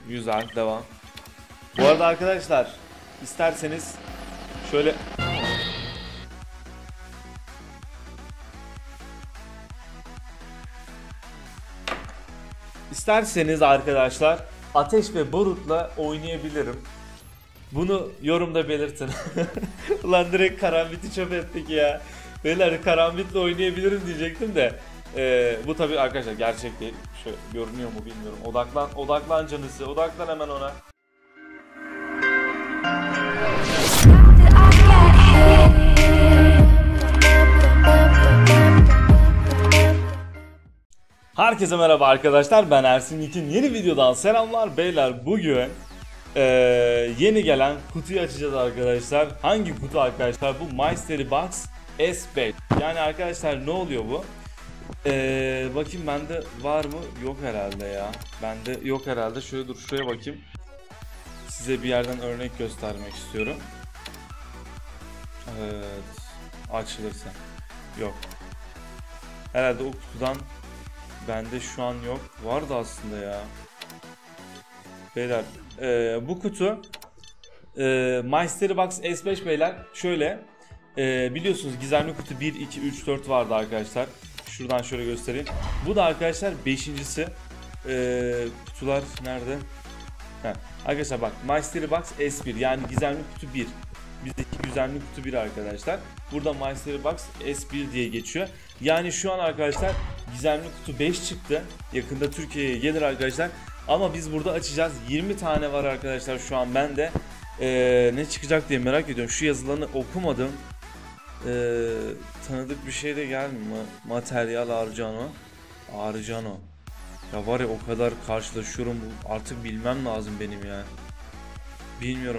Güzel, devam. Bu arada arkadaşlar, isterseniz şöyle arkadaşlar ateş ve barutla oynayabilirim. Bunu yorumda belirtin. Ulan direkt karambiti çöp ettik ya. Beyler karambitle oynayabilirim diyecektim de. Bu tabi arkadaşlar gerçek değil. Şöyle görünüyor mu bilmiyorum. Odaklan canısı. Odaklan hemen ona. Herkese merhaba arkadaşlar, ben Ersin Yiğit'in yeni videodan selamlar beyler. Bugün yeni gelen kutuyu açacağız arkadaşlar. Hangi kutu arkadaşlar? Bu Mystery Box S5. Yani arkadaşlar ne oluyor bu? Bakayım bende var mı? Yok herhalde ya. Bende yok herhalde. Şöyle dur, şuraya bakayım. Size bir yerden örnek göstermek istiyorum. Evet, açılırsa. Yok. Herhalde o kutudan bende şu an yok. Vardı aslında ya. Beyler bu kutu Mystery Box S5 beyler. Şöyle biliyorsunuz gizemli kutu 1, 2, 3, 4 vardı arkadaşlar. Şuradan şöyle göstereyim. Bu da arkadaşlar 5.'si. Kutular nerede? Heh. Arkadaşlar bak, Mystery Box S1 yani gizemli kutu 1. Bizdeki gizemli kutu 1 arkadaşlar. Burada Mystery Box S1 diye geçiyor. Yani şu an arkadaşlar gizemli kutu 5 çıktı. Yakında Türkiye'ye gelir arkadaşlar. Ama biz burada açacağız. 20 tane var arkadaşlar şu an bende. Ne çıkacak diye merak ediyorum. Şu yazılarını okumadım. Tanıdık bir şey de gelmiyor. Materyal Arcano. Ya var ya, o kadar karşılaşıyorum. Artık bilmem lazım benim ya. Bilmiyorum.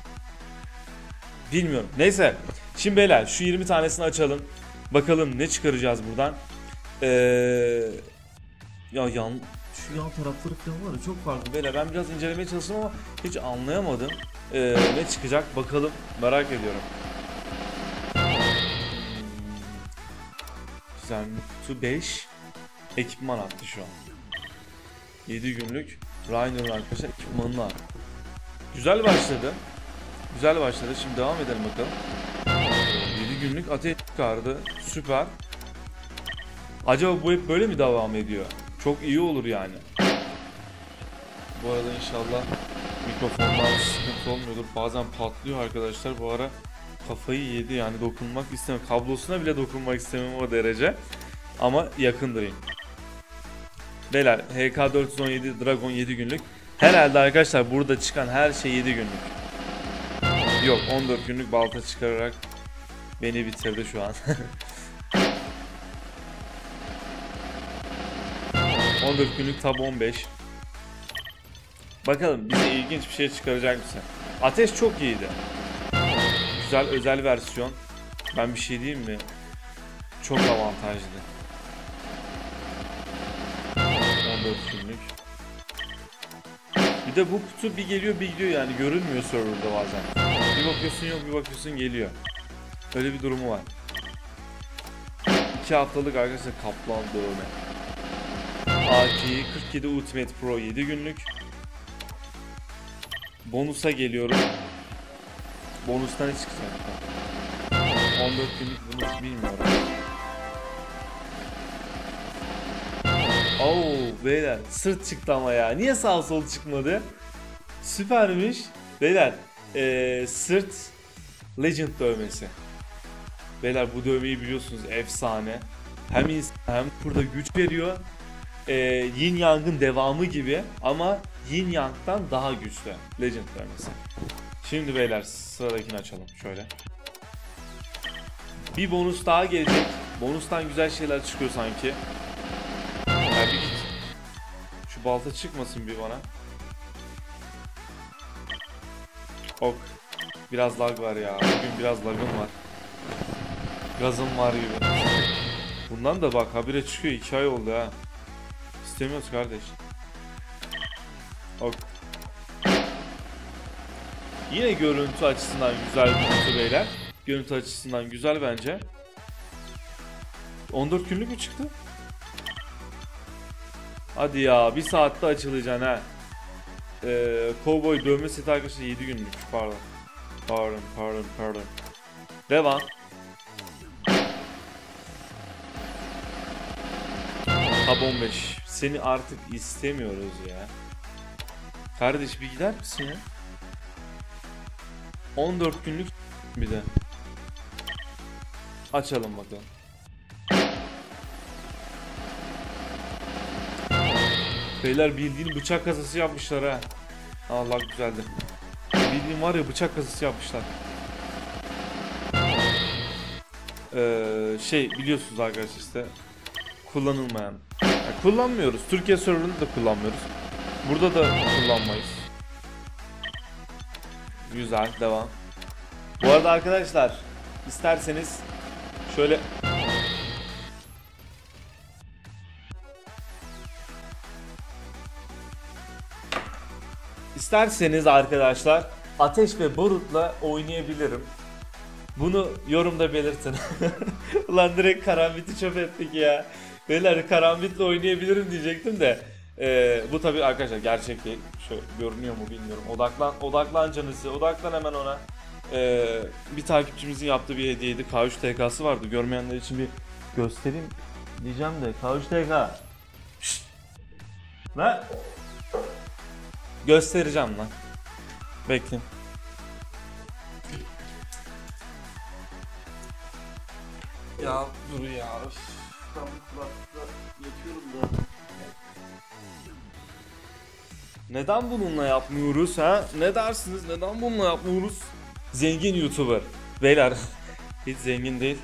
Neyse. Şimdi beyler şu 20 tanesini açalım. Bakalım ne çıkaracağız buradan. Şu yan tarafları falan var ya, çok farklı beyler. Ben biraz incelemeye çalıştım ama hiç anlayamadım. Ne çıkacak bakalım, merak ediyorum. Güzel, kutu 5. Ekipman attı şu an. 7 günlük Rhine'ın arkadaşlar ekipmanını attı. Güzel başladı. Şimdi devam edelim bakalım. 7 günlük ateş çıkardı. Süper. Acaba bu hep böyle mi devam ediyor? Çok iyi olur yani. Bu arada inşallah mikrofonlar sıkıntı olmuyordur. Bazen patlıyor arkadaşlar. Bu ara kafayı yedi yani, dokunmak istemiyorum. Kablosuna bile dokunmak istemiyorum o derece. Ama yakındırayım. Beyler HK417 Dragon 7 günlük. Herhalde arkadaşlar burada çıkan her şey 7 günlük. Yok, 14 günlük balta çıkararak beni bitirdi şu an. 14 günlük tab 15. Bakalım bize ilginç bir şey çıkaracak mısın? Ateş çok iyiydi. Güzel özel versiyon. Ben bir şey diyeyim mi? Çok avantajlı. 14 günlük. Bir de bu kutu bir geliyor bir gidiyor yani, görünmüyor serverda bazen. Bir bakıyorsun yok, bir bakıyorsun geliyor. Öyle bir durumu var. 2 haftalık arkadaşlar kaplan dövme. AK 47 Ultimate Pro 7 günlük. Bonusa geliyorum. Bonustan ne çıkacak? 14 günlük bonus bilmiyorum. Oo beyler, sırt çıktı ama ya. Niye sağ sol çıkmadı? Süpermiş. Beyler sırt Legend dövmesi. Beyler bu dövmeyi biliyorsunuz, efsane. Hem burada güç veriyor. Yin Yang'ın devamı gibi ama Yin Yang'dan daha güçlü Legend dövmesi. Şimdi beyler sıradakini açalım şöyle. Bir bonus daha gelecek. Bonustan güzel şeyler çıkıyor sanki. Ya bir git. Şu balta çıkmasın bir bana. Ok. Biraz lag var ya. Bugün biraz lagım var. Gazım var gibi. Bundan da bak habire çıkıyor. 2 ay oldu ha. İstemiyoruz kardeş. Ok. Yine görüntü açısından güzel bir kutu beyler. Görüntü açısından güzel bence. 14 günlük mü çıktı? Hadi ya, bir saatte açılacaksın ha. Cowboy dövme seti arkadaşlar 7 günlük. Pardon. Devam. Tab 15. Seni artık istemiyoruz ya. Kardeş bir gider misin ya? 14 günlük bir de. Açalım bakalım. Beyler bildiğin bıçak kasası yapmışlar ha. Allah güzeldi. Bildiğin var ya bıçak kasası yapmışlar. Biliyorsunuz arkadaşlar işte kullanılmayan. Yani kullanmıyoruz. Türkiye serverında da kullanmıyoruz. Burada da kullanmayız. Güzel, devam. Bu arada arkadaşlar isterseniz şöyle arkadaşlar ateş ve barutla oynayabilirim. Bunu yorumda belirtin. Ulan direkt karambiti çöp ettik ya. Beyler karambitle oynayabilirim diyecektim de. Bu tabi arkadaşlar gerçek değil. Şöyle görünüyor mu bilmiyorum. Odaklan canısı. Odaklan hemen ona. Bir takipçimizin yaptığı bir hediyeydi. K3 TK'sı vardı. Görmeyenler için bir göstereyim diyeceğim de. K3 TK. Şşt. Lan. Göstereceğim lan. Bekleyin. Ya dur ya. Ben bu kulaklıkla yatıyorum da. Neden bununla yapmıyoruz ha? Ne dersiniz? Neden bununla yapmıyoruz? Zengin YouTuber. Beyler hiç zengin değil.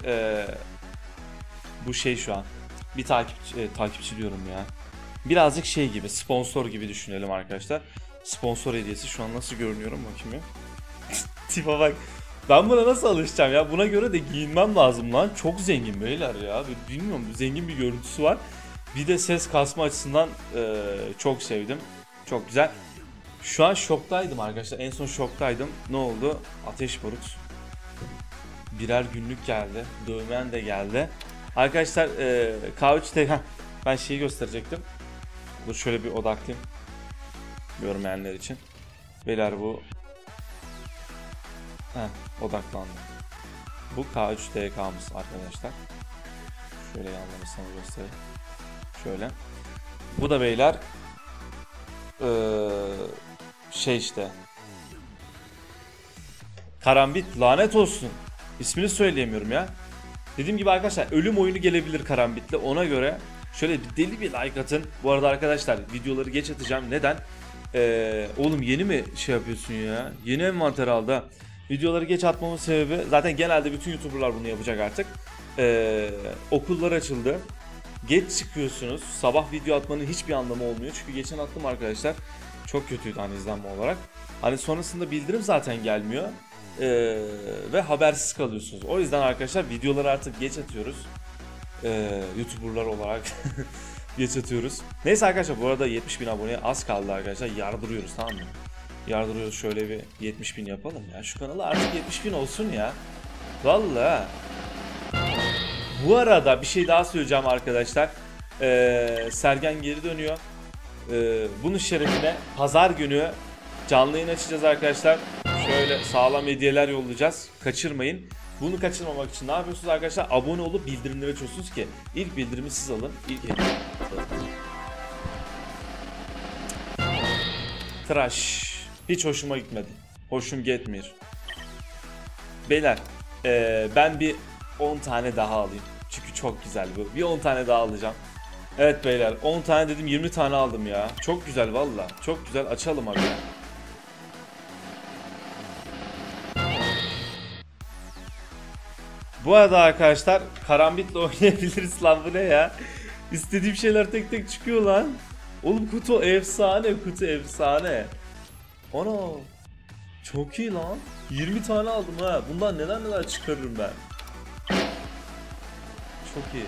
Bu şu an. Bir takipçi diyorum ya. Birazcık gibi, sponsor gibi düşünelim arkadaşlar. Sponsor hediyesi şu an nasıl görünüyorum bakayım ya. Tipe bak. Ben buna nasıl alışacağım ya? Buna göre de giyinmem lazım lan. Çok zengin beyler ya. Bilmiyorum, zengin bir görüntüsü var. Bir de ses kasma açısından çok sevdim. Çok güzel. Şu an şoktaydım arkadaşlar. En son şoktaydım. Ne oldu? Ateş barut. Birer günlük geldi. Dövmen de geldi. Arkadaşlar K3'te ben gösterecektim. Dur şöyle bir odaklayayım. Görmeyenler için. Beyler bu odaklandı. Bu K3 TK'mız arkadaşlar. Şöyle yanlamasını göstereyim. Şöyle. Bu da beyler işte Karambit, lanet olsun. İsmini söyleyemiyorum ya. Dediğim gibi arkadaşlar ölüm oyunu gelebilir Karambit'le. Ona göre şöyle bir deli bir like atın. Bu arada arkadaşlar videoları geç atacağım. Neden? Oğlum yeni mi yapıyorsun ya? Yeni envanter aldı. Videoları geç atmamın sebebi zaten genelde bütün YouTuber'lar bunu yapacak artık. Okullar açıldı. Geç çıkıyorsunuz. Sabah video atmanın hiçbir anlamı olmuyor. Çünkü geçen attım arkadaşlar. Çok kötüydü izlenme olarak. Sonrasında bildirim zaten gelmiyor. Ve habersiz kalıyorsunuz. O yüzden arkadaşlar videoları artık geç atıyoruz. YouTuber'lar olarak geç atıyoruz. Neyse arkadaşlar bu arada 70.000 aboneye az kaldı arkadaşlar. Yardırıyoruz, tamam mı? Yardırıyoruz, şöyle bir 70.000 yapalım ya. Şu kanalı artık 70.000 olsun ya. Vallahi. Bu arada bir şey daha söyleyeceğim arkadaşlar. Sergen geri dönüyor. Bunun şerefine pazar günü canlı yayın açacağız arkadaşlar. Şöyle sağlam hediyeler yollayacağız. Kaçırmayın. Bunu kaçırmamak için ne yapıyorsunuz arkadaşlar? Abone olup bildirimleri açıyorsunuz ki ilk bildirimi siz alın. İlk hediye. Tıraş. Hiç hoşuma gitmedi. Hoşum gitmiyor. Beyler ben bir 10 tane daha alayım. Çünkü çok güzel bu. Bir 10 tane daha alacağım. Evet beyler 10 tane dedim, 20 tane aldım ya. Çok güzel valla. Çok güzel, açalım abi. Bu arada arkadaşlar karambitle oynayabiliriz lan, bu ne ya? İstediğim şeyler tek tek çıkıyor lan. Oğlum kutu efsane, kutu efsane. Ana. Çok iyi lan. 20 tane aldım ha. Bundan neler çıkarırım ben. Çok iyi.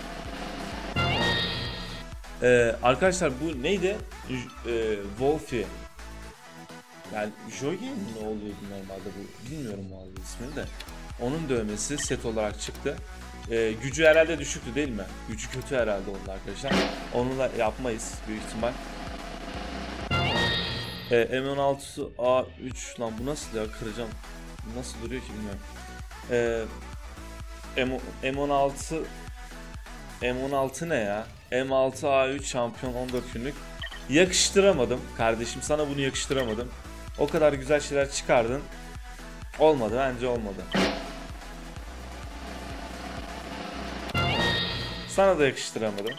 Arkadaşlar bu neydi? Wolfie. Yani Jogi mi ne oluyordu normalde bu? Bilmiyorum vallahi ismini de. Onun dövmesi set olarak çıktı. Gücü herhalde düşüktü değil mi? Gücü kötü herhalde onun arkadaşlar. Onunla yapmayız büyük ihtimal. M16A3 lan bu nasıl ya, kıracağım. Bu nasıl duruyor ki bilmiyorum. M16 M16 ne ya? M6A3 şampiyon 14 günlük. Yakıştıramadım kardeşim, sana bunu yakıştıramadım. O kadar güzel şeyler çıkardın. Olmadı, bence olmadı. Sana da yakıştıramadım.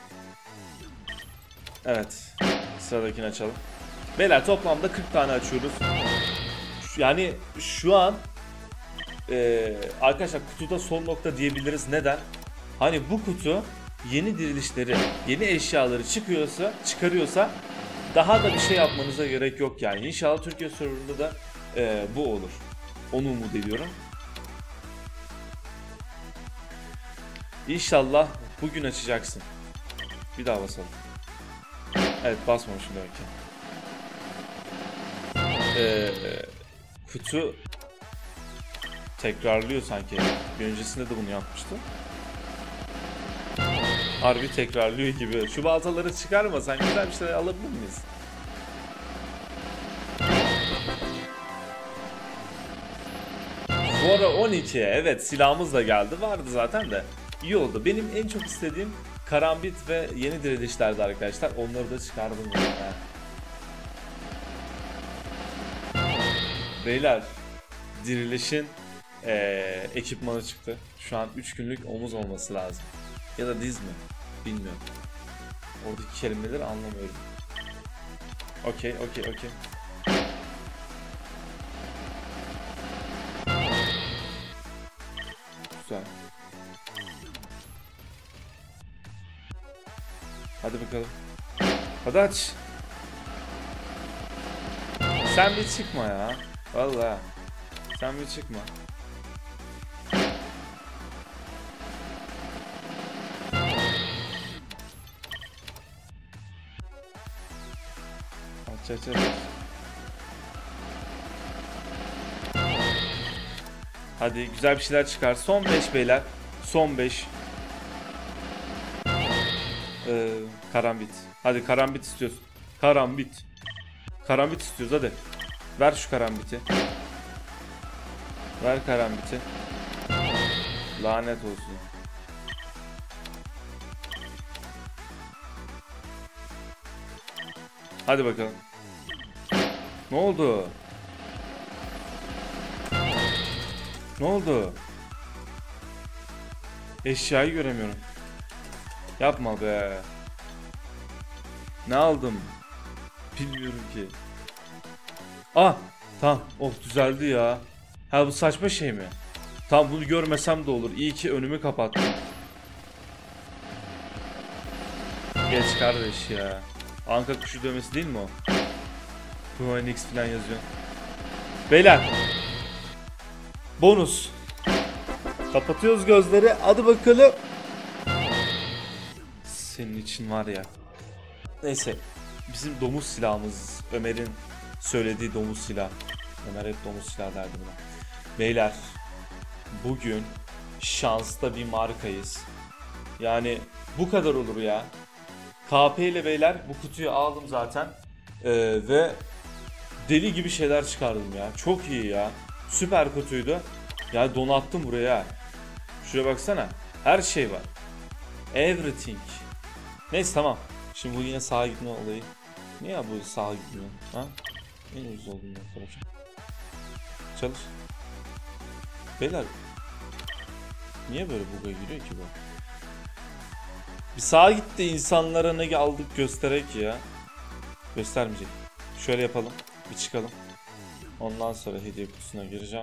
Evet. Sıradakini açalım. Beyler toplamda 40 tane açıyoruz. Yani şu an arkadaşlar kutuda son nokta diyebiliriz. Neden? Hani bu kutu yeni dirilişleri, yeni eşyaları çıkarıyorsa daha da bir şey yapmanıza gerek yok yani. İnşallah Türkiye serverında da bu olur. Onu umut ediyorum. İnşallah bugün açacaksın. Bir daha basalım. Evet, basmamışım demek ki. Kutu tekrarlıyor sanki. Bir öncesinde de bunu yapmıştı. Harbi tekrarlıyor gibi. Şu baltaları çıkarmasan güzel bir şeyler alabilir miyiz? Fora 12. Evet, silahımız da geldi. Vardı zaten de. İyi oldu. Benim en çok istediğim karambit ve yeni dirilişlerdi arkadaşlar. Onları da çıkardım. Yani. Beyler, dirilişin ekipmanı çıktı. Şu an 3 günlük omuz olması lazım. Ya da diz mi? Bilmiyorum. Oradaki kelimeleri anlamıyorum. Okey. Güzel. Hadi bakalım. Hadi aç. Sen bir çıkma ya. Vallahi. Sen bir çıkma. Aç. Hadi güzel bir şeyler çıkar. Son 5 beyler. Son 5. Karambit. Hadi karambit istiyoruz. Karambit. Karambit istiyoruz hadi. Ver şu karambiti. Ver karambiti. Lanet olsun. Hadi bakalım. Ne oldu? Ne oldu? Eşyayı göremiyorum. Yapma be. Ne aldım? Bilmiyorum ki. Ah, tamam. Oh, düzeldi ya. Ha, bu saçma şey mi? Tamam, bunu görmesem de olur. İyi ki önümü kapattım. Geç kardeş ya. Anka kuşu dövmesi değil mi o? Phoenix falan yazıyor. Beyler. Bonus. Kapatıyoruz gözleri. Hadi bakalım. Senin için var ya. Neyse. Bizim domuz silahımız. Ömer'in söylediği domuz silah. Ömer hep domuz silah derdi buna. Beyler. Bugün şanslı bir markayız. Yani bu kadar olur ya. KP ile beyler bu kutuyu aldım zaten. Ve deli gibi şeyler çıkardım ya. Çok iyi ya. Süper kutuydu. Ya donattım buraya. Şuraya baksana. Her şey var. Everything. Neyse tamam. Şimdi bu yine sağa gitme olayı. Niye ya bu sağa gitmiyor? Ha? En ucuz olduğunu yapacağım. Çalış. Beyler. Niye böyle buga giriyor ki bu? Bir sağa gitti, insanlara ne aldık gösterek ya. Göstermeyecek. Şöyle yapalım. Bir çıkalım. Ondan sonra hediye kutusuna gireceğim.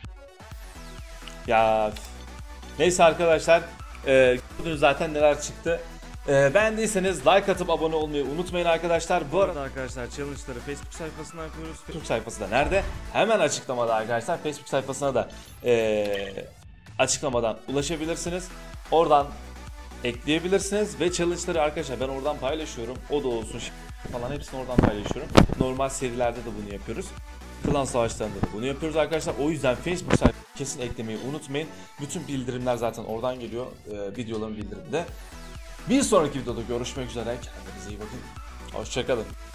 Ya neyse arkadaşlar, gördünüz zaten neler çıktı. Beğendiyseniz like atıp abone olmayı unutmayın arkadaşlar. Bu arada arkadaşlar challenge'ları Facebook sayfasından yapıyoruz. Facebook sayfası da nerede? Hemen açıklamada arkadaşlar. Facebook sayfasına da açıklamadan ulaşabilirsiniz. Oradan ekleyebilirsiniz ve challenge'ları arkadaşlar ben oradan paylaşıyorum. O da olsun falan, hepsini oradan paylaşıyorum. Normal serilerde de bunu yapıyoruz. Klan savaşlarında da bunu yapıyoruz arkadaşlar. O yüzden Facebook sayfasına kesin eklemeyi unutmayın. Bütün bildirimler zaten oradan geliyor. Videoların bildiriminde. Bir sonraki videoda görüşmek üzere. Kendinize iyi bakın. Hoşçakalın.